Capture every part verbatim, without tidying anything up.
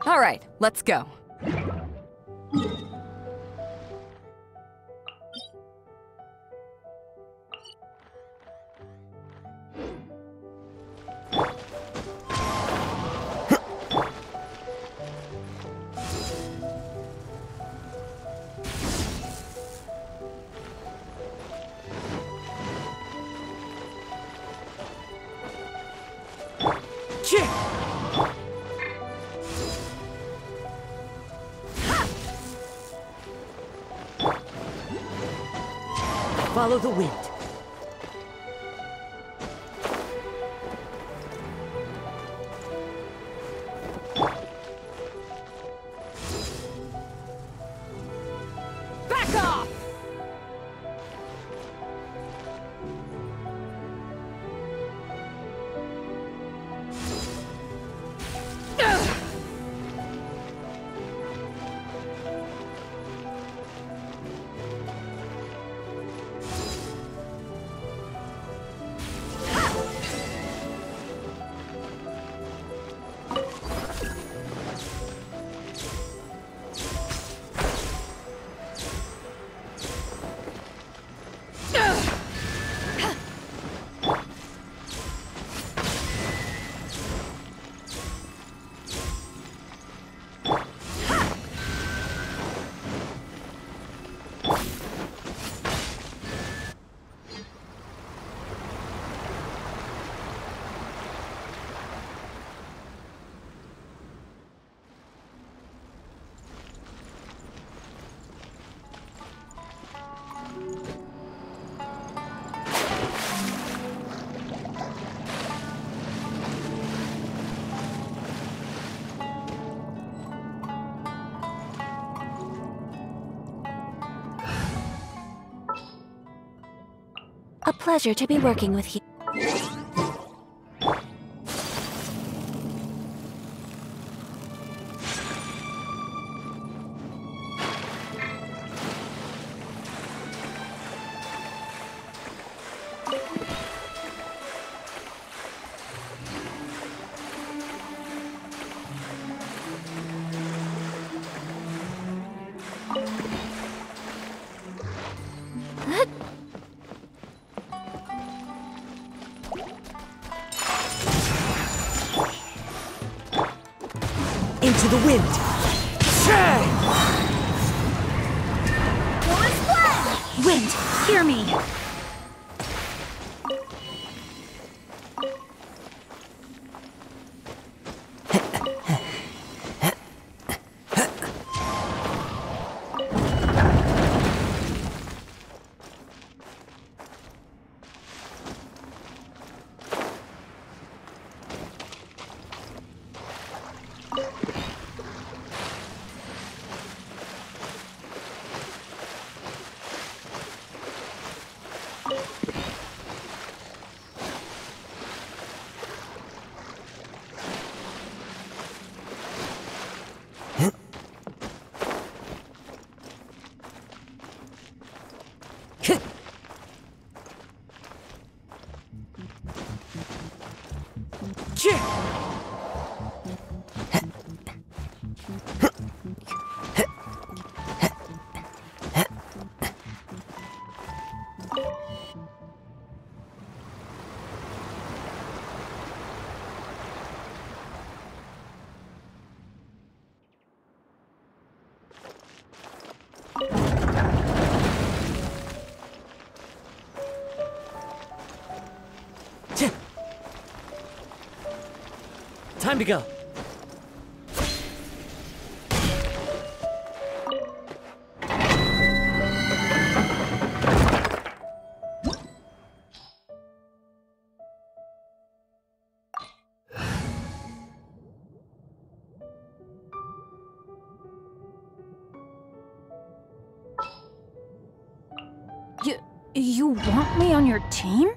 All right, let's go. Follow the wind. Back off! A pleasure to be working with you. Into the wind! Wind, hear me! Time to go. You, you want me on your team?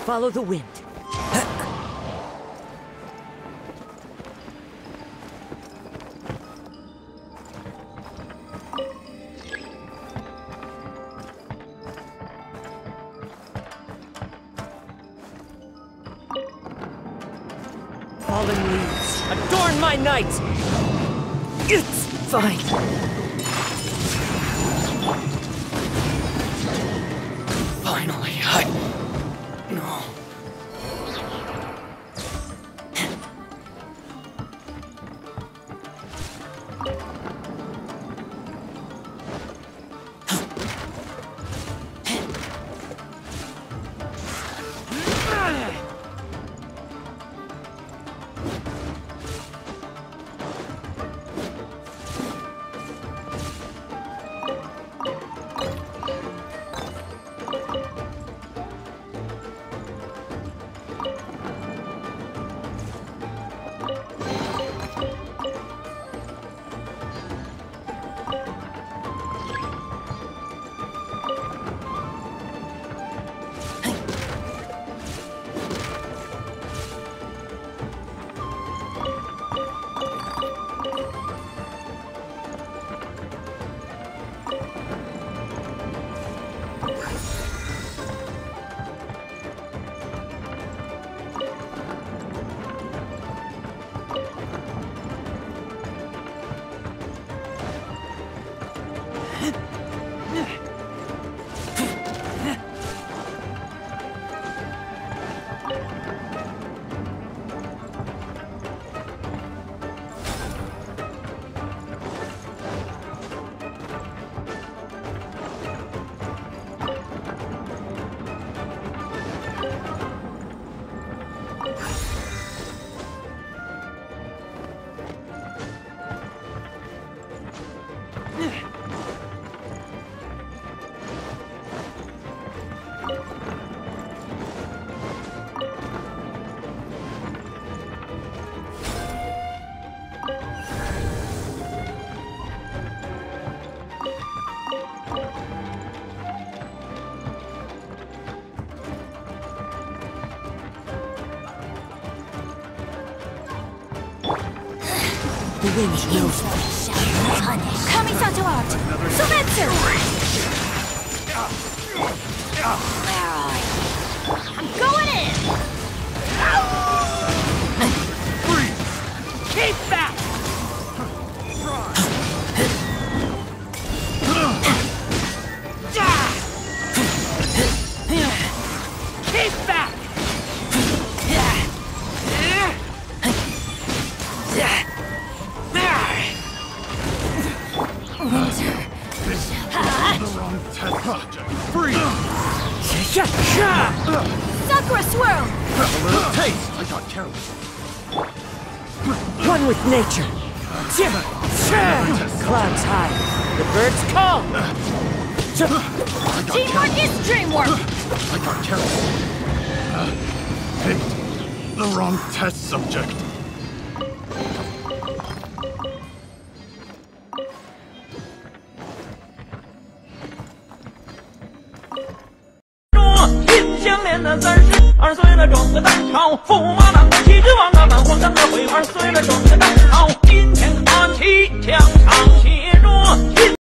Follow the wind. Fallen leaves, adorn my night! It's fine. Finally, I... No. The wind knows me. Kamisato out! Sumetsu! I'm going in! Freeze! Keep back! Keep back! Sakura swirl! A little taste! I got careless. One with nature. Clouds high. The birds call. Teamwork is dreamwork! I got careless. Uh, picked the wrong test subject. 二岁了，装个蛋炒，驸马郎的旗帜王啊，满皇上的会二岁了，装个蛋炒。